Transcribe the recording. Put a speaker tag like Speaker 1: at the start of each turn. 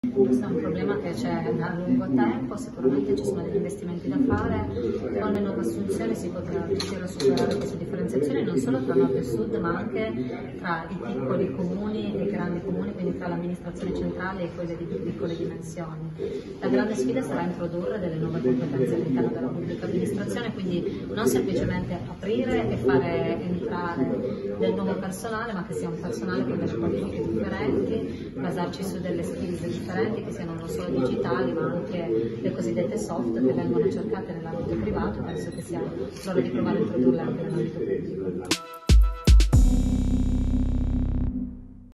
Speaker 1: Questo è un problema che c'è da lungo tempo, sicuramente ci sono degli investimenti da fare, con le nuove assunzioni si potrà riuscire a superare questa differenziazione non solo tra nord e sud ma anche tra i piccoli comuni e i grandi comuni, quindi tra l'amministrazione centrale e quelle di più piccole dimensioni. La grande sfida sarà introdurre delle nuove competenze all'interno della pubblica amministrazione, quindi non semplicemente aprire e fare entrare del nuovo personale, ma che sia un personale con delle qualifiche differenti, basarci su delle skills differenti che siano non solo digitali ma anche le cosiddette soft che vengono cercate nell'ambito privato. Penso che sia l'ora di provare a introdurle anche nell'ambito pubblico.